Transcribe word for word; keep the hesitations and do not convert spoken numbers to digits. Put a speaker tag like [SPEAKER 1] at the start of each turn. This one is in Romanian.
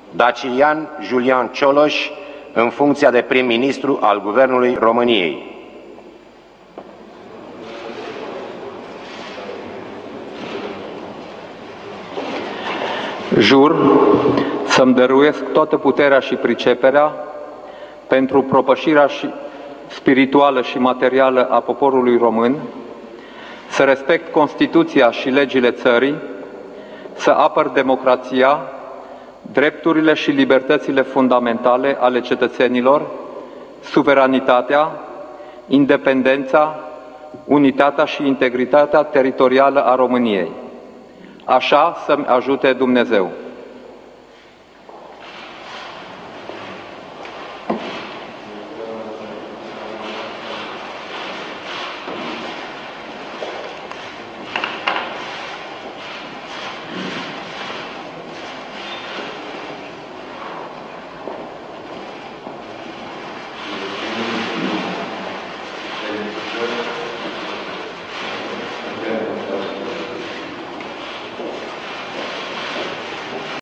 [SPEAKER 1] Dacilian Julian Cioloș în funcția de prim-ministru al Guvernului României.
[SPEAKER 2] Jur să-mi dăruiesc toată puterea și priceperea pentru propășirea și spirituală și materială a poporului român, să respect Constituția și legile țării, să apăr democrația, drepturile și libertățile fundamentale ale cetățenilor, suveranitatea, independența, unitatea și integritatea teritorială a României. Așa să-mi ajute Dumnezeu.